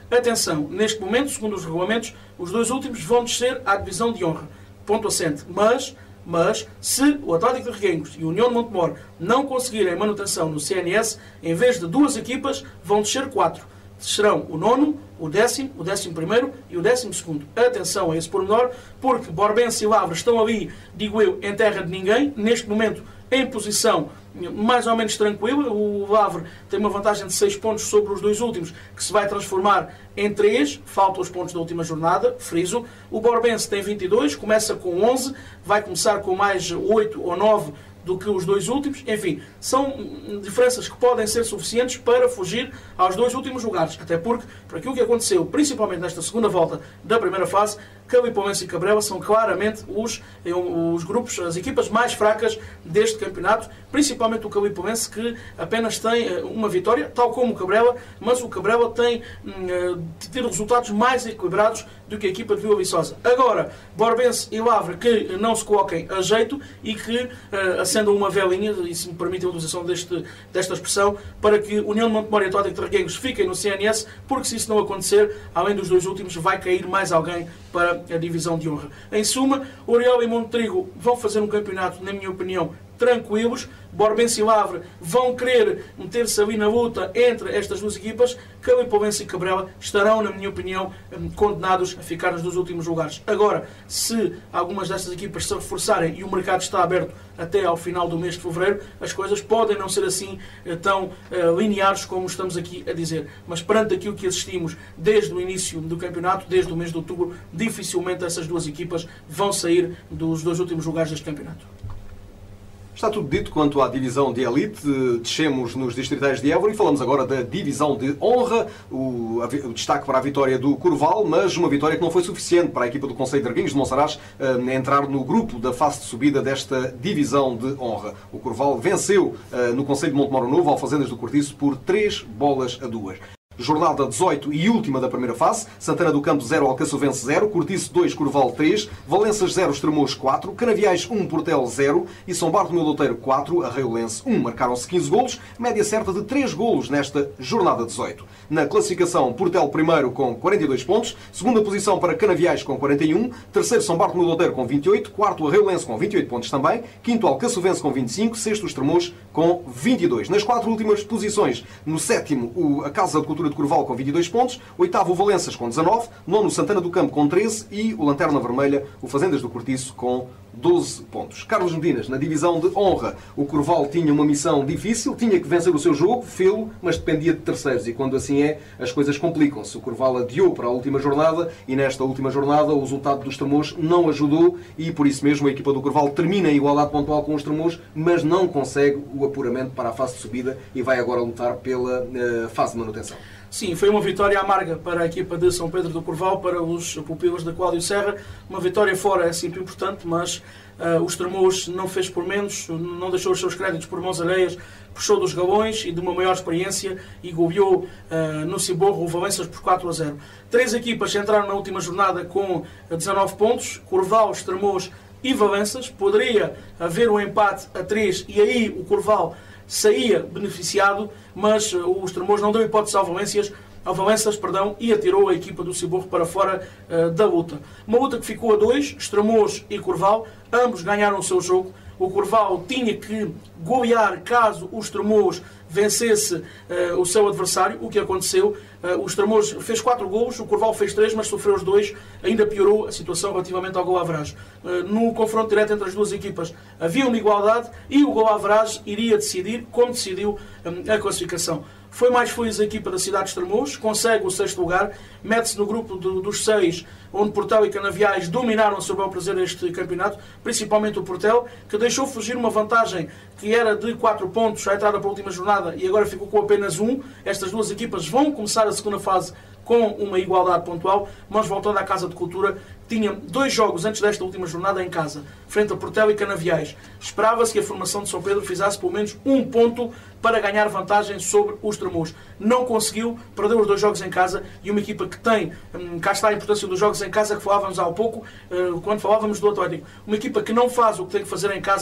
Atenção, neste momento, segundo os regulamentos, os dois últimos vão descer à divisão de honra. Ponto assente. Mas, mas, se o Atlético de Reguengos e o União de Montemor não conseguirem manutenção no C N S, em vez de duas equipas, vão descer quatro. Serão o nono, o décimo, o décimo primeiro e o décimo segundo. Atenção a esse pormenor, porque Borbense e Lavra estão ali, digo eu, em terra de ninguém, neste momento em posição mais ou menos tranquila. O Lavre tem uma vantagem de seis pontos sobre os dois últimos, que se vai transformar em três, faltam os pontos da última jornada, friso. O Borbense tem vinte e dois, começa com onze, vai começar com mais oito ou nove do que os dois últimos. Enfim, são diferenças que podem ser suficientes para fugir aos dois últimos lugares. Até porque, por aquilo que aconteceu, principalmente nesta segunda volta da primeira fase, Calipoense e Cabrela são claramente os, os grupos, as equipas mais fracas deste campeonato, principalmente o Calipoense, que apenas tem uma vitória, tal como o Cabrela, mas o Cabrela tem hum, tido resultados mais equilibrados do que a equipa de Vila Viçosa. Agora, Borbense e Lavra, que não se coloquem a jeito e que uh, acendam uma velinha, e se me permite a utilização deste, desta expressão, para que União de Montemor e Atlético de Reguengos fiquem no C N S, porque se isso não acontecer, além dos dois últimos, vai cair mais alguém para a divisão de honra. Em suma, Oriol e Montrigo vão fazer um campeonato, na minha opinião, tranquilos. Borbense e Lavre vão querer meter-se ali na luta entre estas duas equipas. Calipoense e Cabrela estarão, na minha opinião, condenados a ficar nos dois últimos lugares. Agora, se algumas destas equipas se reforçarem e o mercado está aberto até ao final do mês de fevereiro, as coisas podem não ser assim tão uh, lineares como estamos aqui a dizer. Mas perante aquilo que assistimos desde o início do campeonato, desde o mês de outubro, dificilmente essas duas equipas vão sair dos dois últimos lugares deste campeonato. Está tudo dito quanto à divisão de elite. Descemos nos distritais de Évora e falamos agora da divisão de honra. O, a, o destaque para a vitória do Corval, mas uma vitória que não foi suficiente para a equipa do Concelho de Arguinhos de Monsaraz uh, entrar no grupo da fase de subida desta divisão de honra. O Corval venceu uh, no Concelho de Montemoro Novo, Alfazendas do Cortiço, por três bolas a duas. Jornada dezoito e última da primeira fase. Santana do Campo zero, Alcaçovense zero, Cortiço dois, Corval três, Valenças zero, Estremoz quatro, Canaviais um, Portel zero e São Bartolomeu do Outeiro quatro, Arraiolense um. Marcaram-se quinze golos, média certa de três golos nesta jornada dezoito. Na classificação, Portel primeiro com quarenta e dois pontos, segunda posição para Canaviais com quarenta e um, terceiro São Bartolomeu do Outeiro com vinte e oito, quarto Arraiolense com vinte e oito pontos também, quinto Alcaçovense com vinte e cinco, sexto Estremoz com vinte e dois. Nas quatro últimas posições, no sétimo, o, a Casa de Cultura de Corval com vinte e dois pontos, oitavo o Valenças com dezanove, nono Santana do Campo com treze e o Lanterna Vermelha, o Fazendas do Cortiço, com doze pontos. Carlos Medinas, na divisão de honra, o Corval tinha uma missão difícil, tinha que vencer o seu jogo, fê-lo, mas dependia de terceiros e quando assim é, as coisas complicam-se. O Corval adiou para a última jornada e nesta última jornada o resultado dos Estremoz não ajudou e por isso mesmo a equipa do Corval termina em igualdade pontual com os Estremoz, mas não consegue o apuramento para a fase de subida e vai agora lutar pela uh, fase de manutenção. Sim, foi uma vitória amarga para a equipa de São Pedro do Corval, para os pupilos de Cláudio Serra. Uma vitória fora é sempre importante, mas uh, o Estremoz não fez por menos, não deixou os seus créditos por mãos alheias, puxou dos galões e de uma maior experiência e goleou uh, no Ciborro o Valenças por quatro a zero. Três equipas entraram na última jornada com dezanove pontos, Corval, Estremoz e Valenças. Poderia haver um empate a três e aí o Corval saía beneficiado, mas o Estremoz não deu hipótese ao Valências, ao Valenças, perdão, e atirou a equipa do Ciborro para fora uh, da luta. Uma luta que ficou a dois, Estremoz e Corval, ambos ganharam o seu jogo. O Corval tinha que golear caso o Estremoz vencesse uh, o seu adversário, o que aconteceu. Uh, o Estremoz fez quatro golos, o Corval fez três, mas sofreu os dois, ainda piorou a situação relativamente ao gol-average. Uh, no confronto direto entre as duas equipas havia uma igualdade e o gol-average iria decidir, como decidiu um, a classificação. Foi mais feliz a equipa da cidade de Estremoz, consegue o sexto lugar, mete-se no grupo do, dos seis, onde Portel e Canaviais dominaram a seu bel prazer este campeonato, principalmente o Portel, que deixou fugir uma vantagem que era de quatro pontos à entrada para a última jornada e agora ficou com apenas um. Estas duas equipas vão começar a segunda fase com uma igualdade pontual, mas voltando à Casa de Cultura, tinha dois jogos antes desta última jornada em casa, frente a Portel e Canaviais. Esperava-se que a formação de São Pedro fizesse pelo menos um ponto para ganhar vantagem sobre os Estremoz. Não conseguiu, perdeu os dois jogos em casa e uma equipa que tem, hum, cá está a importância dos jogos em casa que falávamos há pouco, uh, quando falávamos do Atlético. Uma equipa que não faz o que tem que fazer em casa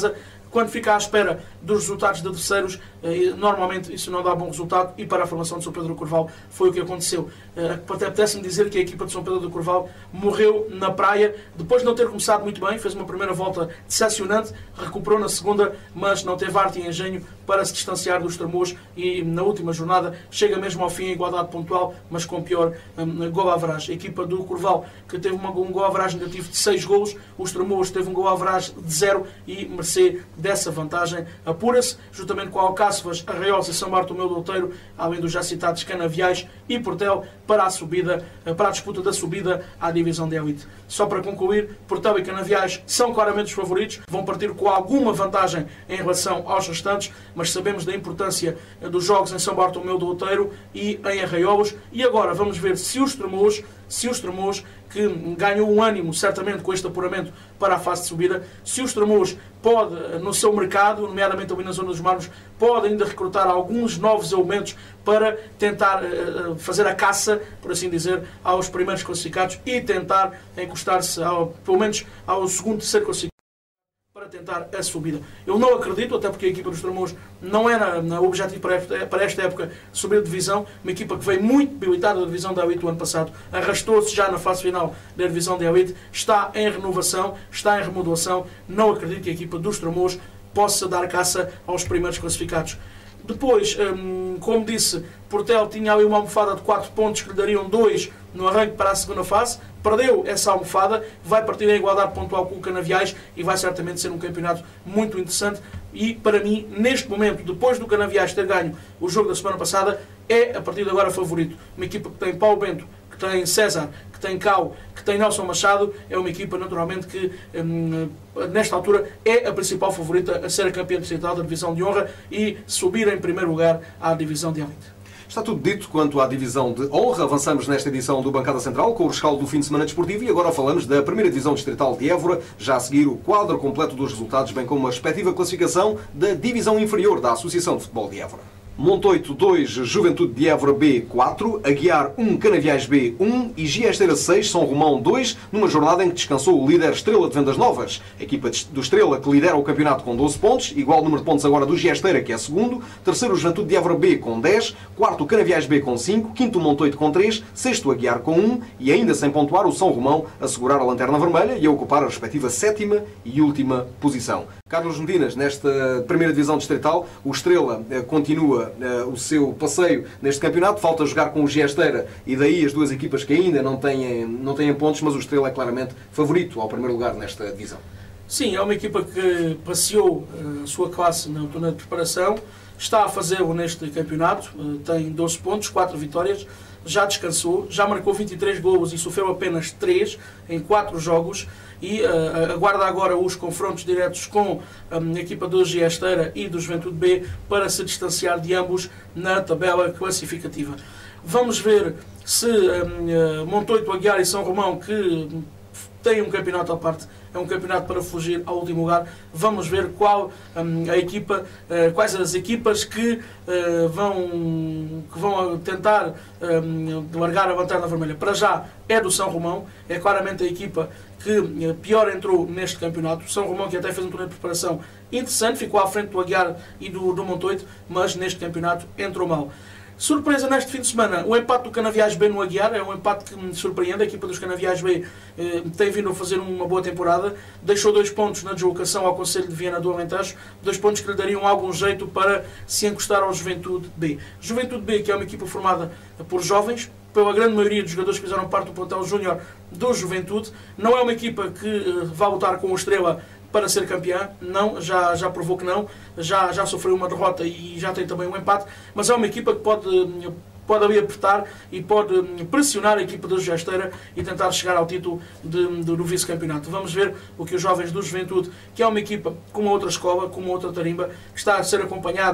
quando fica à espera dos resultados de terceiros, normalmente isso não dá bom resultado, e para a formação de São Pedro do Corval foi o que aconteceu. Até apetece-me dizer que a equipa de São Pedro do Corval morreu na praia, depois de não ter começado muito bem, fez uma primeira volta decepcionante, recuperou na segunda, mas não teve arte e engenho para se distanciar dos Estremoz, e na última jornada chega mesmo ao fim em igualdade pontual, mas com pior um, gol average. A equipa do Corval, que teve uma, um gol average negativo de seis golos, o Estremoz teve um gol average de zero, e mercê dessa vantagem apura-se, juntamente com Alcáçovas, Arraiolos e São Bartolomeu do Outeiro, além dos já citados Canaviais e Portel, para a subida, para a disputa da subida à divisão de elite. Só para concluir, Portel e Canaviais são claramente os favoritos, vão partir com alguma vantagem em relação aos restantes, mas sabemos da importância dos jogos em São Bartolomeu do Outeiro e em Arraiolos, e agora vamos ver se os Estremoz, se os Estremoz, que ganhou um ânimo certamente com este apuramento para a fase de subida, se os Estremoz pode, no seu mercado, nomeadamente ali na zona dos Marmos, pode ainda recrutar alguns novos elementos para tentar uh, fazer a caça, por assim dizer, aos primeiros classificados e tentar encostar-se, ao, pelo menos, ao segundo, terceiro classificado, para tentar a subida. Eu não acredito, até porque a equipa dos Estremoz não era o objetivo para esta, para esta época subir de divisão, uma equipa que veio muito debilitada da divisão da elite o ano passado, arrastou-se já na fase final da divisão da elite, está em renovação, está em remodelação. Não acredito que a equipa dos Estremoz possa dar caça aos primeiros classificados. Depois, como disse, Portel tinha ali uma almofada de quatro pontos que lhe dariam dois no arranque para a segunda fase, perdeu essa almofada, vai partir em igualdade pontual com o Canaviais e vai certamente ser um campeonato muito interessante. E para mim, neste momento, depois do Canaviais ter ganho o jogo da semana passada, é a partir de agora favorito. Uma equipa que tem Paulo Bento, que tem César, que tem Cao, que tem Nelson Machado, é uma equipa naturalmente que hum, nesta altura é a principal favorita a ser a campeã distrital da divisão de honra e subir em primeiro lugar à divisão de elite. Está tudo dito quanto à divisão de honra. Avançamos nesta edição do Bancada Central com o rescaldo do fim de semana desportivo e agora falamos da primeira divisão distrital de Évora, já a seguir o quadro completo dos resultados, bem como a respectiva classificação da divisão inferior da Associação de Futebol de Évora. Montoito dois, Juventude de Évora B quatro, Aguiar um, Canaviais B um e Giesteira seis, São Romão dois, numa jornada em que descansou o líder Estrela de Vendas Novas. A equipa do Estrela, que lidera o campeonato com doze pontos, igual número de pontos agora do Giesteira, que é segundo, terceiro Juventude de Évora B com dez, quarto Canaviais B com cinco, quinto Montoito com três, sexto Aguiar com um e ainda sem pontuar o São Romão a segurar a lanterna vermelha e a ocupar a respectiva sétima e última posição. Carlos Medinas, nesta primeira divisão distrital, o Estrela eh, continua eh, o seu passeio neste campeonato, falta jogar com o Giesteira e daí as duas equipas que ainda não têm, não têm pontos, mas o Estrela é claramente favorito ao primeiro lugar nesta divisão. Sim, é uma equipa que passeou a sua classe no torneio de preparação, está a fazê-lo neste campeonato, tem doze pontos, quatro vitórias, já descansou, já marcou vinte e três golos e sofreu apenas três em quatro jogos e uh, aguarda agora os confrontos diretos com um, a equipa do Giesteira e do Juventude B para se distanciar de ambos na tabela classificativa. Vamos ver se um, uh, Montoito, Aguiar e São Romão, que tem um campeonato à parte, é um campeonato para fugir ao último lugar. Vamos ver qual um, a equipa, uh, quais as equipas que, uh, vão, que vão tentar um, largar a lanterna vermelha. Para já é do São Romão, é claramente a equipa que uh, pior entrou neste campeonato. São Romão, que até fez um torneio de preparação interessante, ficou à frente do Aguiar e do, do Montoito, mas neste campeonato entrou mal. Surpresa neste fim de semana, o empate do Canaviais B no Aguiar, é um empate que me surpreende. A equipa dos Canaviais B eh, tem vindo a fazer uma boa temporada, deixou dois pontos na deslocação ao Conselho de Viana do Alentejo, dois pontos que lhe dariam algum jeito para se encostar ao Juventude B. Juventude B, que é uma equipa formada por jovens, pela grande maioria dos jogadores que fizeram parte do plantel júnior do Juventude, não é uma equipa que eh, vai lutar com o Estrela para ser campeã, não, já, já provou que não, já, já sofreu uma derrota e já tem também um empate, mas é uma equipa que pode, pode ali apertar e pode pressionar a equipa do Giesteira e tentar chegar ao título de, de, do vice-campeonato. Vamos ver o que os jovens do Juventude, que é uma equipa com uma outra escola, com uma outra tarimba, que está a ser acompanhada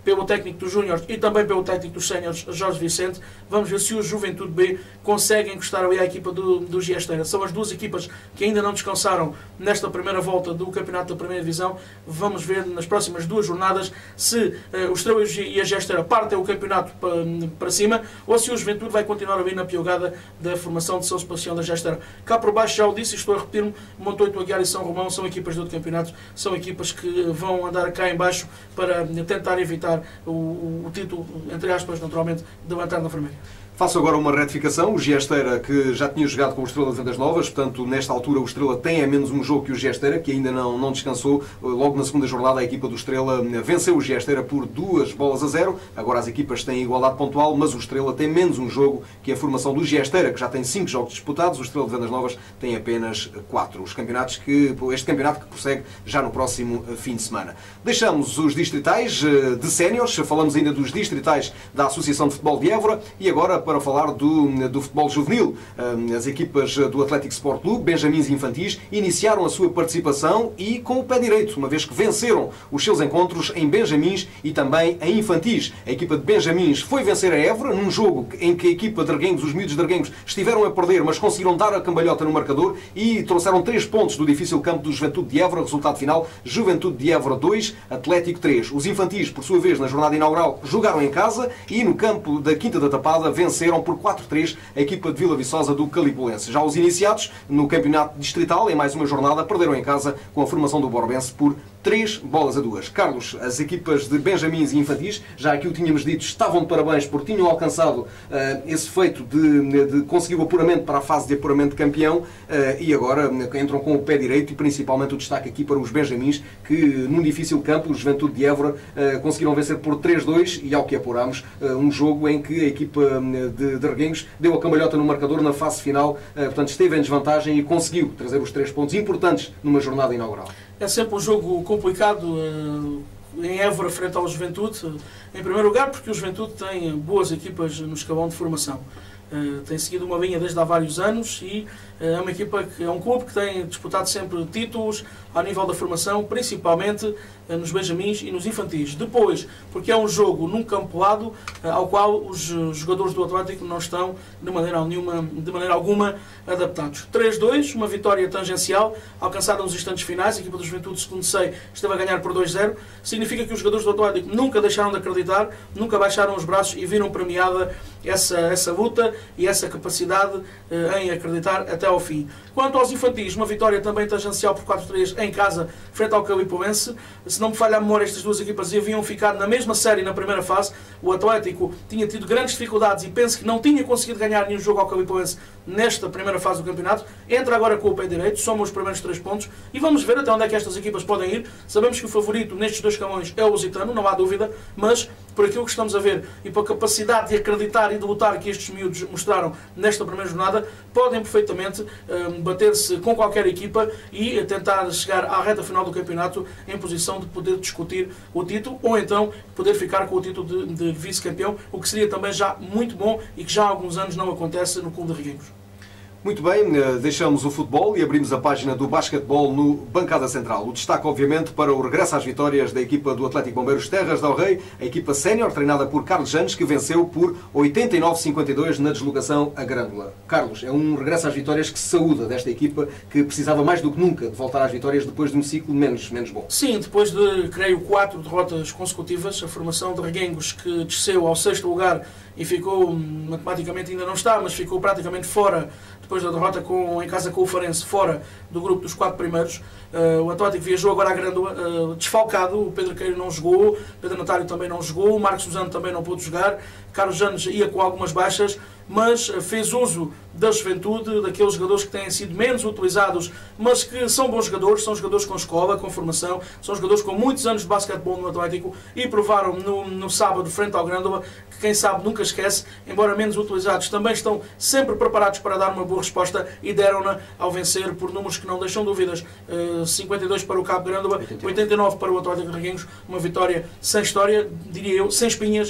pelo técnico dos Júniores e também pelo técnico dos Séniores, Jorge Vicente. Vamos ver se o Juventude B consegue encostar ali à equipa do, do Giesteira. São as duas equipas que ainda não descansaram nesta primeira volta do campeonato da primeira divisão. Vamos ver nas próximas duas jornadas se uh, o Estrela e a Giesteira partem o campeonato para, para cima ou se o Juventude vai continuar ali na piogada da formação de São Sebastião da Giesteira. Cá por baixo, já o disse e estou a repetir-me, Montoito, Aguiar e São Romão são equipas do outro campeonato, são equipas que vão andar cá em baixo para tentar evitar o, o, o título, entre aspas, naturalmente, de Lanterna Vermelha. Faço agora uma retificação. O Giesteira, que já tinha jogado com o Estrela de Vendas Novas, portanto, nesta altura o Estrela tem a menos um jogo que o Giesteira, que ainda não, não descansou. Logo na segunda jornada, a equipa do Estrela venceu o Giesteira por duas bolas a zero. Agora as equipas têm igualdade pontual, mas o Estrela tem menos um jogo que a formação do Giesteira, que já tem cinco jogos disputados. O Estrela de Vendas Novas tem apenas quatro. Os campeonatos que, este campeonato que prossegue já no próximo fim de semana. Deixamos os distritais de séniores, falamos ainda dos distritais da Associação de Futebol de Évora e agora para falar do, do futebol juvenil. As equipas do Atlético Sport Clube, Benjamins e Infantis, iniciaram a sua participação e com o pé direito, uma vez que venceram os seus encontros em Benjamins e também em Infantis. A equipa de Benjamins foi vencer a Évora num jogo em que a equipa de Arguengos, os miúdos de Arguengos, estiveram a perder, mas conseguiram dar a cambalhota no marcador e trouxeram três pontos do difícil campo do Juventude de Évora. Resultado final, Juventude de Évora dois, Atlético três. Os Infantis, por sua vez, na jornada inaugural, jogaram em casa e no campo da Quinta da Tapada venceram por quatro a três a equipa de Vila Viçosa do Calipulense. Já os iniciados no campeonato distrital, em mais uma jornada, perderam em casa com a formação do Borbense por três bolas a duas. Carlos, as equipas de Benjamins e Infantis, já aqui o tínhamos dito, estavam de parabéns porque tinham alcançado uh, esse feito de, de conseguir o apuramento para a fase de apuramento de campeão uh, e agora uh, entram com o pé direito e principalmente o destaque aqui para os Benjamins, que num difícil campo, o Juventude de Évora, uh, conseguiram vencer por três a dois e ao que apuramos, uh, um jogo em que a equipa uh, de, de Arguengos deu a cambalhota no marcador na fase final, uh, portanto esteve em desvantagem e conseguiu trazer os três pontos importantes numa jornada inaugural. É sempre um jogo complicado uh, em Évora frente ao Juventude. Uh, em primeiro lugar porque o Juventude tem boas equipas no escalão de formação. Uh, tem seguido uma linha desde há vários anos e uh, é uma equipa que é um clube que tem disputado sempre títulos ao nível da formação, principalmente uh, nos Benjamins e nos Infantis. Depois, porque é um jogo num campo lado uh, ao qual os uh, jogadores do Atlético não estão de maneira, nenhuma, de maneira alguma adaptados. três a dois, uma vitória tangencial alcançada nos instantes finais. A equipa do Juventude, segundo sei, esteve a ganhar por dois a zero. Significa que os jogadores do Atlético nunca deixaram de acreditar, nunca baixaram os braços e viram premiada essa, essa luta e essa capacidade uh, em acreditar até ao fim. Quanto aos Infantis, uma vitória também tangencial por quatro a três em casa, frente ao Calipulense. Se não me falha a memória, estas duas equipas haviam ficado na mesma série na primeira fase. O Atlético tinha tido grandes dificuldades e penso que não tinha conseguido ganhar nenhum jogo ao Calipulense nesta primeira fase do campeonato. Entra agora com o pé direito, soma os primeiros três pontos e vamos ver até onde é que estas equipas podem ir. Sabemos que o favorito nestes dois camões é o Lusitano, não há dúvida, mas por aquilo que estamos a ver e pela capacidade de acreditar e de lutar que estes miúdos mostraram nesta primeira jornada, podem perfeitamente um, bater-se com qualquer equipa e tentar chegar à reta final do campeonato em posição de poder discutir o título ou então poder ficar com o título de, de vice-campeão, o que seria também já muito bom e que já há alguns anos não acontece no Clube de Arguengos. Muito bem, deixamos o futebol e abrimos a página do basquetebol no Bancada Central. O destaque, obviamente, para o regresso às vitórias da equipa do Atlético Bombeiros Terras del Rei, a equipa sénior, treinada por Carlos Janes, que venceu por oitenta e nove a cinquenta e dois na deslocação a Grândola. Carlos, é um regresso às vitórias que se saúda desta equipa, que precisava mais do que nunca de voltar às vitórias depois de um ciclo menos, menos bom. Sim, depois de, creio, quatro derrotas consecutivas, a formação de Arguengos, que desceu ao sexto lugar e ficou, matematicamente ainda não está, mas ficou praticamente fora, depois da derrota com, em casa com o Farense, fora do grupo dos quatro primeiros. Uh, o Atlético viajou agora à Grândola, uh, desfalcado. O Pedro Queiro não jogou, Pedro Natário também não jogou, o Marcos Suzano também não pôde jogar, Carlos Janes ia com algumas baixas, mas fez uso da juventude, daqueles jogadores que têm sido menos utilizados, mas que são bons jogadores, são jogadores com escola, com formação, são jogadores com muitos anos de basquetebol no Atlético e provaram no, no sábado, frente ao Grândola, que quem sabe nunca esquece, embora menos utilizados, também estão sempre preparados para dar uma boa resposta e deram-na ao vencer por números que não deixam dúvidas. Uh, cinquenta e dois para o Cabo Grândola, oitenta e nove para o Atlético de Arguengos, uma vitória sem história, diria eu, sem espinhas,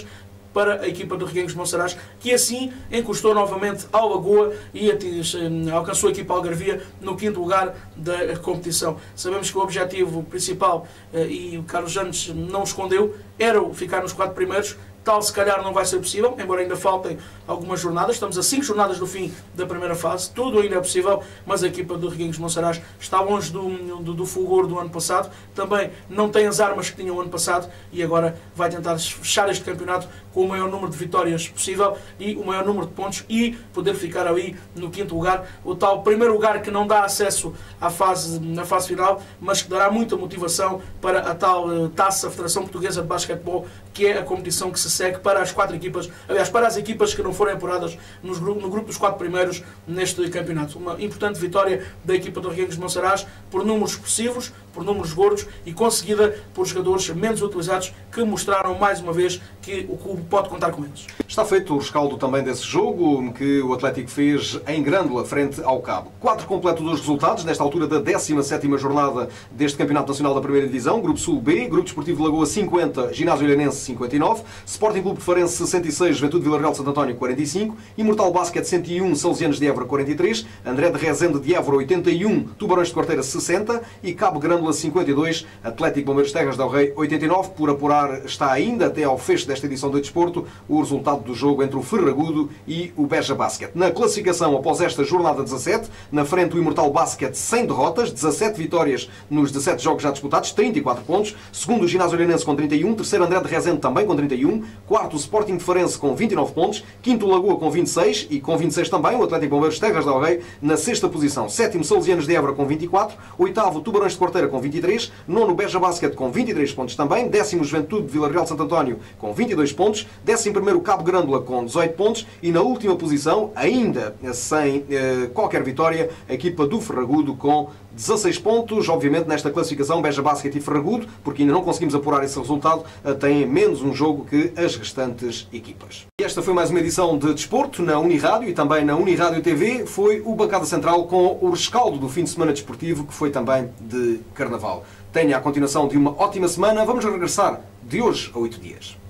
para a equipa do Reguengos de Monsaraz, que assim encostou novamente ao Lagoa e alcançou a equipa Algarvia no quinto lugar da competição. Sabemos que o objetivo principal, e o Carlos Jantes não escondeu, era ficar nos quatro primeiros. Tal se calhar não vai ser possível, embora ainda faltem algumas jornadas. Estamos a cinco jornadas do fim da primeira fase, tudo ainda é possível, mas a equipa do Reguengos de Monsaraz está longe do, do, do fulgor do ano passado, também não tem as armas que tinha o ano passado e agora vai tentar fechar este campeonato com o maior número de vitórias possível e o maior número de pontos e poder ficar ali no quinto lugar, o tal primeiro lugar que não dá acesso à fase, na fase final, mas que dará muita motivação para a tal uh, Taça Federação Portuguesa de Basquetebol, que é a competição que se segue para as quatro equipas, aliás, para as equipas que não forem apuradas nos, no grupo dos quatro primeiros neste campeonato. Uma importante vitória da equipa do Reguengos de Monsaraz por números expressivos, por números gordos e conseguida por jogadores menos utilizados que mostraram mais uma vez que o clube pode contar com eles. Está feito o rescaldo também desse jogo que o Atlético fez em Grândola, frente ao Cabo. Quatro completo dos resultados, nesta altura da décima sétima jornada deste Campeonato Nacional da Primeira Divisão. Grupo Sul B, Grupo Desportivo Lagoa cinquenta, Ginásio Olhanense cinquenta e nove, Sporting Clube Farense sessenta e seis, Juventude Vila Real de Santo António quarenta e cinco, Imortal Basket cento e um, Salesianos de Évora quarenta e três, André de Rezende de Évora oitenta e um, Tubarões de Quarteira sessenta e Cabo Grândola cinquenta e dois, Atlético Bombeiros Terras del Rei oitenta e nove. Por apurar está ainda até ao fecho desta edição de Desporto o resultado do jogo entre o Ferragudo e o Beja Basket. Na classificação, após esta jornada dezassete, na frente o Imortal Basket sem derrotas, dezassete vitórias nos dezassete jogos já disputados, trinta e quatro pontos. Segundo o Ginásio Olhanense com trinta e um, terceiro André de Rezende também com trinta e um, quarto o Sporting de Farense com vinte e nove pontos, quinto o Lagoa com vinte e seis e com vinte e seis também o Atlético Bombeiros Terras del Rei na sexta posição. Sétimo Salesianos de Évora com vinte e quatro, oitavo Tubarões de Quarteira com vinte e três, nono Beja Basket com vinte e três pontos também, décimo Juventude de Vila Real de Santo António com vinte e dois pontos, décimo primeiro Cabo Grândola com dezoito pontos e na última posição, ainda sem eh, qualquer vitória, a equipa do Ferragudo com dezasseis pontos. Obviamente nesta classificação Beja Basket e Ferragudo, porque ainda não conseguimos apurar esse resultado, têm menos um jogo que as restantes equipas. E esta foi mais uma edição de Desporto na Unirádio e também na Unirádio T V. Foi o Bancada Central com o rescaldo do fim de semana desportivo, que foi também de Carnaval. Tenha a continuação de uma ótima semana. Vamos regressar de hoje a oito dias.